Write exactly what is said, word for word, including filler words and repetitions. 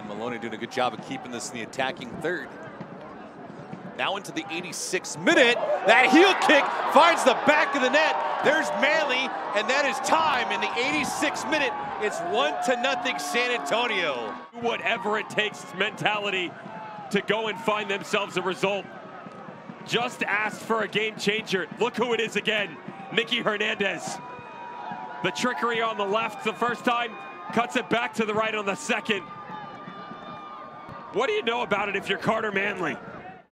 Maloney doing a good job of keeping this in the attacking third. Now into the eighty-sixth minute. That heel kick finds the back of the net. There's Manley, and that is time in the eighty-sixth minute. It's one to nothing San Antonio. Whatever it takes mentality to go and find themselves a result. Just asked for a game changer. Look who it is again, Mickey Hernandez. The trickery on the left the first time, cuts it back to the right on the second. What do you know about it if you're Carter Manley?